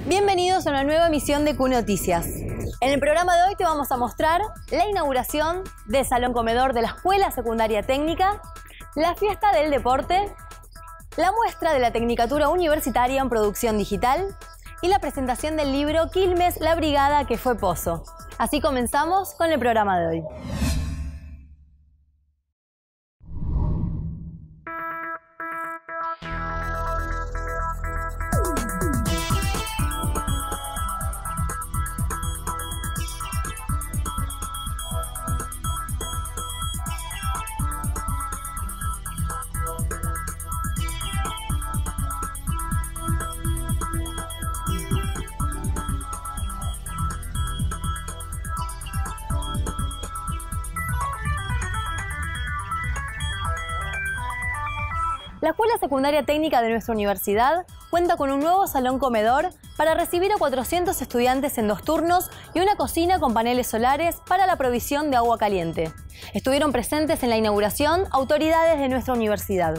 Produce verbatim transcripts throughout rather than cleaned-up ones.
Bienvenidos a una nueva emisión de Q Noticias. En el programa de hoy te vamos a mostrar la inauguración del Salón Comedor de la Escuela Secundaria Técnica, la fiesta del deporte, la muestra de la Tecnicatura Universitaria en Producción Digital y la presentación del libro Quilmes, la brigada que fue Pozo. Así comenzamos con el programa de hoy. La Escuela Secundaria Técnica de nuestra universidad cuenta con un nuevo salón comedor para recibir a cuatrocientos estudiantes en dos turnos y una cocina con paneles solares para la provisión de agua caliente. Estuvieron presentes en la inauguración autoridades de nuestra universidad.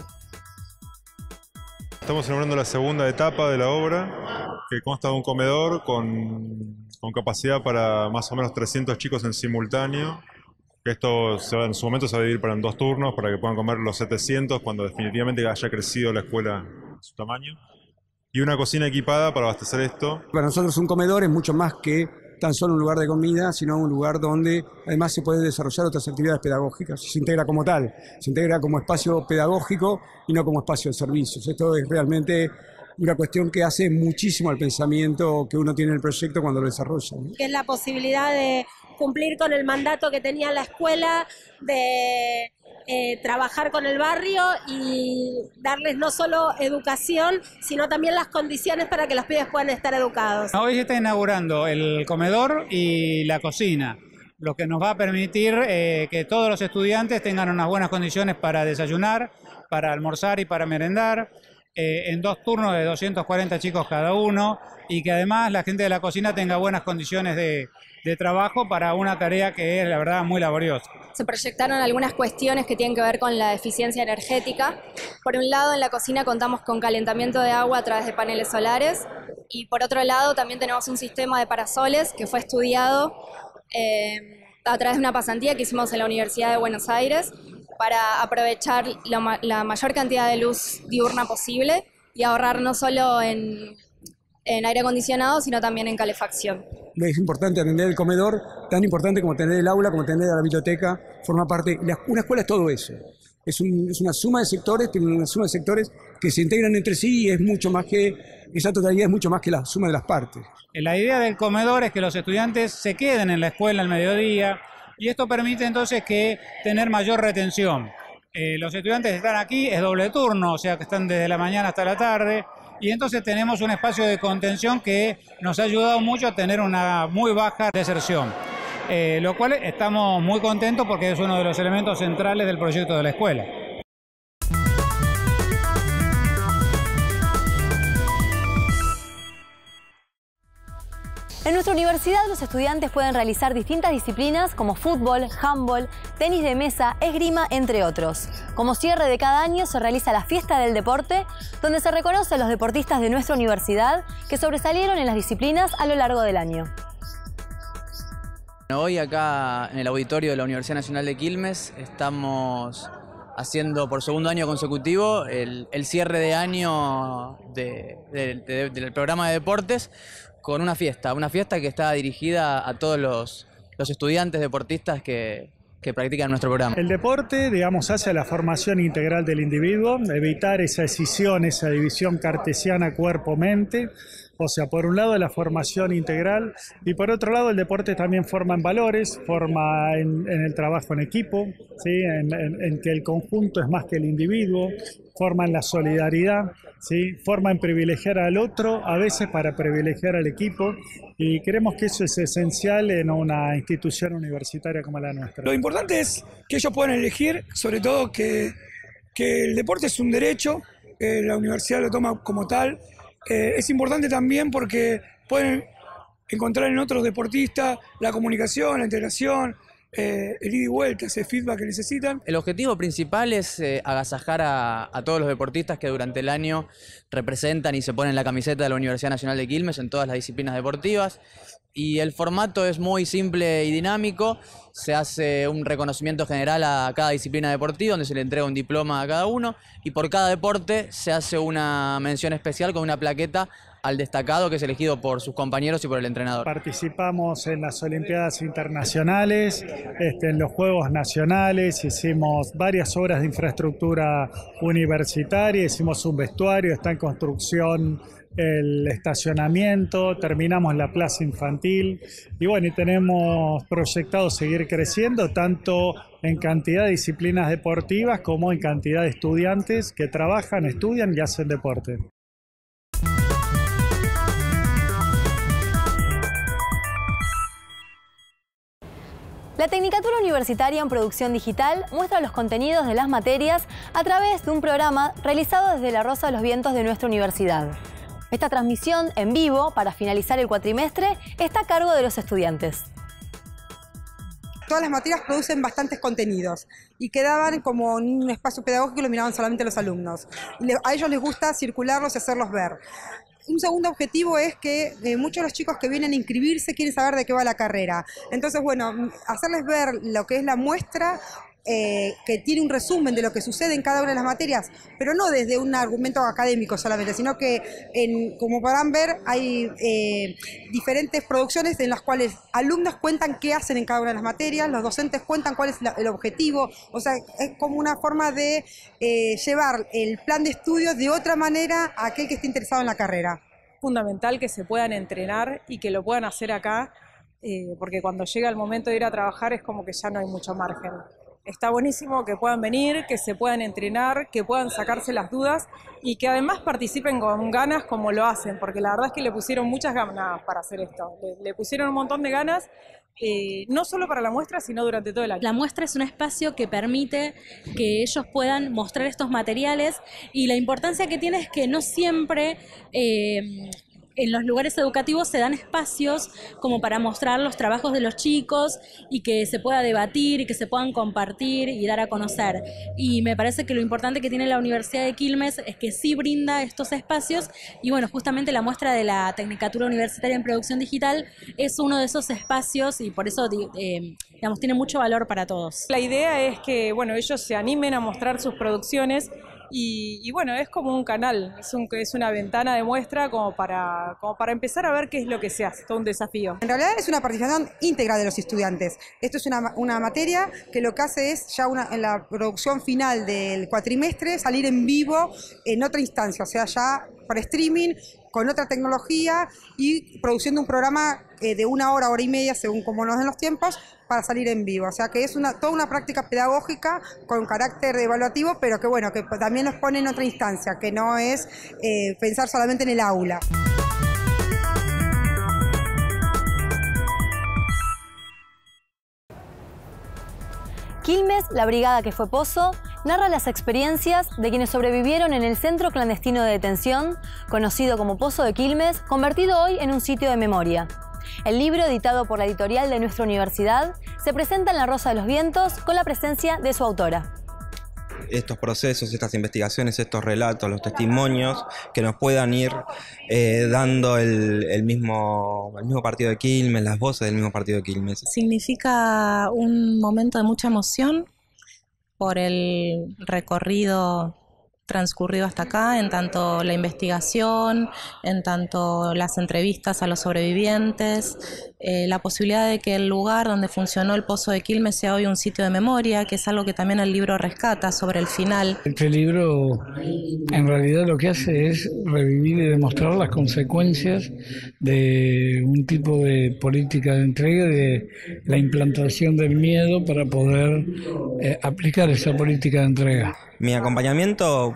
Estamos inaugurando la segunda etapa de la obra, que consta de un comedor con, con capacidad para más o menos trescientos chicos en simultáneo. Esto se va, en su momento se va a dividir para en dos turnos para que puedan comer los setecientos cuando definitivamente haya crecido la escuela a su tamaño. Y una cocina equipada para abastecer esto. Para nosotros un comedor es mucho más que tan solo un lugar de comida, sino un lugar donde además se pueden desarrollar otras actividades pedagógicas. Se integra como tal, se integra como espacio pedagógico y no como espacio de servicios. Esto es realmente una cuestión que hace muchísimo al pensamiento que uno tiene en el proyecto cuando lo desarrolla, ¿no? Que es la posibilidad de cumplir con el mandato que tenía la escuela, de eh, trabajar con el barrio y darles no solo educación, sino también las condiciones para que los pibes puedan estar educados. Hoy se está inaugurando el comedor y la cocina, lo que nos va a permitir eh, que todos los estudiantes tengan unas buenas condiciones para desayunar, para almorzar y para merendar, eh, en dos turnos de doscientos cuarenta chicos cada uno, y que además la gente de la cocina tenga buenas condiciones de, de trabajo para una tarea que es, la verdad, muy laboriosa. Se proyectaron algunas cuestiones que tienen que ver con la eficiencia energética. Por un lado, en la cocina contamos con calentamiento de agua a través de paneles solares, y por otro lado también tenemos un sistema de parasoles que fue estudiado eh, a través de una pasantía que hicimos en la Universidad de Buenos Aires para aprovechar la, la mayor cantidad de luz diurna posible y ahorrar no solo en, en aire acondicionado, sino también en calefacción. Es importante atender el comedor, tan importante como tener el aula, como tener la biblioteca, forma parte. Una escuela es todo eso. Es, un, es una suma de sectores, tiene una suma de sectores que se integran entre sí y es mucho más que, esa totalidad es mucho más que la suma de las partes. La idea del comedor es que los estudiantes se queden en la escuela al mediodía, y esto permite entonces que tener mayor retención. Eh, los estudiantes están aquí, es doble turno, o sea que están desde la mañana hasta la tarde, y entonces tenemos un espacio de contención que nos ha ayudado mucho a tener una muy baja deserción, eh, lo cual estamos muy contentos porque es uno de los elementos centrales del proyecto de la escuela. En nuestra universidad los estudiantes pueden realizar distintas disciplinas como fútbol, handball, tenis de mesa, esgrima, entre otros. Como cierre de cada año se realiza la fiesta del deporte, donde se reconoce a los deportistas de nuestra universidad que sobresalieron en las disciplinas a lo largo del año. Hoy acá en el auditorio de la Universidad Nacional de Quilmes estamos haciendo por segundo año consecutivo el, el cierre de año de, de, de, del programa de deportes, con una fiesta, una fiesta que está dirigida a todos los, los estudiantes deportistas que, que practican nuestro programa. El deporte, digamos, hace la formación integral del individuo, evitar esa escisión, esa división cartesiana cuerpo-mente. O sea, por un lado la formación integral y por otro lado el deporte también forma en valores, forma en, en el trabajo en equipo, ¿sí? en, en, en que el conjunto es más que el individuo, forma en la solidaridad, ¿sí? Forma en privilegiar al otro, a veces para privilegiar al equipo, y creemos que eso es esencial en una institución universitaria como la nuestra. Lo importante es que ellos puedan elegir, sobre todo que, que el deporte es un derecho, eh, la universidad lo toma como tal. Eh, es importante también porque pueden encontrar en otros deportistas la comunicación, la integración, eh, el ida y vuelta, ese feedback que necesitan. El objetivo principal es eh, agasajar a, a todos los deportistas que durante el año representan y se ponen la camiseta de la Universidad Nacional de Quilmes en todas las disciplinas deportivas. Y el formato es muy simple y dinámico. Se hace un reconocimiento general a cada disciplina deportiva, donde se le entrega un diploma a cada uno, y por cada deporte se hace una mención especial con una plaqueta al destacado que es elegido por sus compañeros y por el entrenador. Participamos en las Olimpiadas Internacionales, este, en los Juegos Nacionales, hicimos varias obras de infraestructura universitaria, hicimos un vestuario, está en construcción el estacionamiento, terminamos la plaza infantil y bueno, y tenemos proyectado seguir creciendo tanto en cantidad de disciplinas deportivas como en cantidad de estudiantes que trabajan, estudian y hacen deporte. La Tecnicatura Universitaria en Producción Digital muestra los contenidos de las materias a través de un programa realizado desde la Rosa de los Vientos de nuestra universidad. Esta transmisión en vivo, para finalizar el cuatrimestre, está a cargo de los estudiantes. Todas las materias producen bastantes contenidos y quedaban como en un espacio pedagógico y lo miraban solamente los alumnos. Y a ellos les gusta circularlos y hacerlos ver. Un segundo objetivo es que eh, muchos de los chicos que vienen a inscribirse quieren saber de qué va la carrera. Entonces, bueno, hacerles ver lo que es la muestra, eh, que tiene un resumen de lo que sucede en cada una de las materias, pero no desde un argumento académico solamente, sino que, en, como podrán ver, hay eh, diferentes producciones en las cuales alumnos cuentan qué hacen en cada una de las materias, los docentes cuentan cuál es la, el objetivo, o sea, es como una forma de eh, llevar el plan de estudios de otra manera a aquel que esté interesado en la carrera. Fundamental que se puedan entrenar y que lo puedan hacer acá, eh, porque cuando llega el momento de ir a trabajar es como que ya no hay mucho margen. Está buenísimo que puedan venir, que se puedan entrenar, que puedan sacarse las dudas y que además participen con ganas como lo hacen, porque la verdad es que le pusieron muchas ganas para hacer esto, le, le pusieron un montón de ganas. Eh, no solo para la muestra, sino durante todo el año. La muestra es un espacio que permite que ellos puedan mostrar estos materiales y la importancia que tiene es que no siempre eh, en los lugares educativos se dan espacios como para mostrar los trabajos de los chicos y que se pueda debatir y que se puedan compartir y dar a conocer. Y me parece que lo importante que tiene la Universidad de Quilmes es que sí brinda estos espacios y bueno, justamente la muestra de la Tecnicatura Universitaria en Producción Digital es uno de esos espacios y por eso eh, digamos, tiene mucho valor para todos. La idea es que bueno, ellos se animen a mostrar sus producciones. Y, y bueno, es como un canal, es, un, es una ventana de muestra como para, como para empezar a ver qué es lo que se hace, todo un desafío. En realidad es una participación íntegra de los estudiantes. Esto es una, una materia que lo que hace es ya una, en la producción final del cuatrimestre salir en vivo en otra instancia, o sea, ya por streaming, con otra tecnología y produciendo un programa eh, de una hora, hora y media, según como nos den los tiempos, para salir en vivo. O sea que es una, toda una práctica pedagógica con carácter evaluativo, pero que bueno, que también nos pone en otra instancia, que no es eh, pensar solamente en el aula. Quilmes, la brigada que fue Pozo, narra las experiencias de quienes sobrevivieron en el centro clandestino de detención, conocido como Pozo de Quilmes, convertido hoy en un sitio de memoria. El libro, editado por la editorial de nuestra universidad, se presenta en la Rosa de los Vientos con la presencia de su autora. Estos procesos, estas investigaciones, estos relatos, los testimonios que nos puedan ir eh, dando el, el, mismo, el mismo partido de Quilmes, las voces del mismo partido de Quilmes. Significa un momento de mucha emoción por el recorrido transcurrido hasta acá, en tanto la investigación, en tanto las entrevistas a los sobrevivientes, eh, la posibilidad de que el lugar donde funcionó el Pozo de Quilmes sea hoy un sitio de memoria, que es algo que también el libro rescata sobre el final. Este libro en realidad lo que hace es revivir y demostrar las consecuencias de un tipo de política de entrega, de la implantación del miedo para poder eh, aplicar esa política de entrega. Mi acompañamiento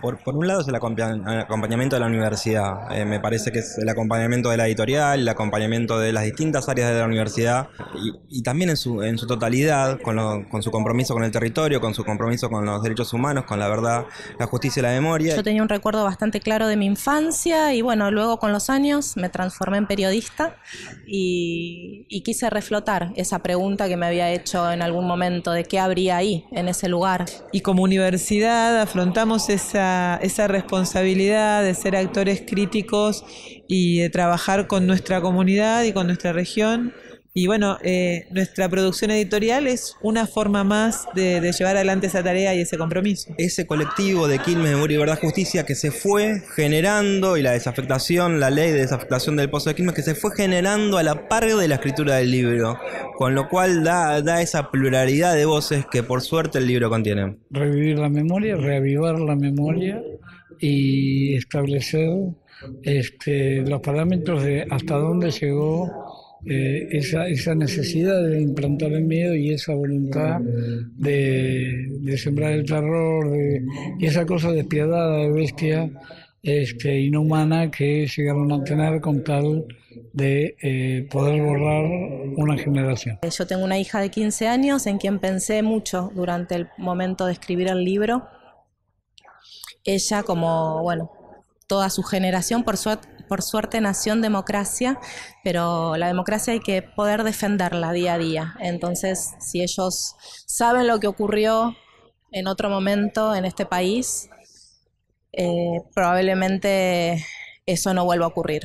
Por, por un lado es el acompañamiento de la universidad. Eh, me parece que es el acompañamiento de la editorial, el acompañamiento de las distintas áreas de la universidad y, y también en su, en su totalidad, con, lo, con su compromiso con el territorio, con su compromiso con los derechos humanos, con la verdad, la justicia y la memoria. Yo tenía un recuerdo bastante claro de mi infancia y bueno, luego con los años me transformé en periodista y, y quise reflotar esa pregunta que me había hecho en algún momento de qué habría ahí, en ese lugar. Y como universidad afrontamos esa, esa responsabilidad de ser actores críticos y de trabajar con nuestra comunidad y con nuestra región. Y bueno, eh, nuestra producción editorial es una forma más de, de llevar adelante esa tarea y ese compromiso. Ese colectivo de Quilmes, Memoria y Verdad, Justicia que se fue generando, y la desafectación, la ley de desafectación del Pozo de Quilmes, que se fue generando a la par de la escritura del libro, con lo cual da, da esa pluralidad de voces que por suerte el libro contiene. Revivir la memoria, reavivar la memoria y establecer este, los parámetros de hasta dónde llegó Eh, esa, esa necesidad de implantar el miedo y esa voluntad de, de sembrar el terror de, y esa cosa despiadada de bestia este, inhumana que llegaron a tener con tal de eh, poder borrar una generación. Yo tengo una hija de quince años en quien pensé mucho durante el momento de escribir el libro. Ella, como bueno, toda su generación, por suerte, por suerte nació en democracia, pero la democracia hay que poder defenderla día a día. Entonces, si ellos saben lo que ocurrió en otro momento en este país, eh, probablemente eso no vuelva a ocurrir.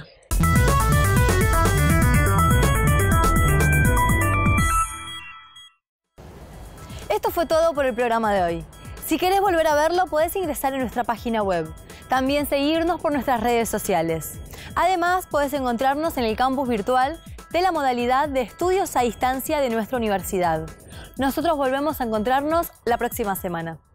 Esto fue todo por el programa de hoy. Si querés volver a verlo, podés ingresar en nuestra página web. También seguirnos por nuestras redes sociales. Además, podés encontrarnos en el campus virtual de la modalidad de estudios a distancia de nuestra universidad. Nosotros volvemos a encontrarnos la próxima semana.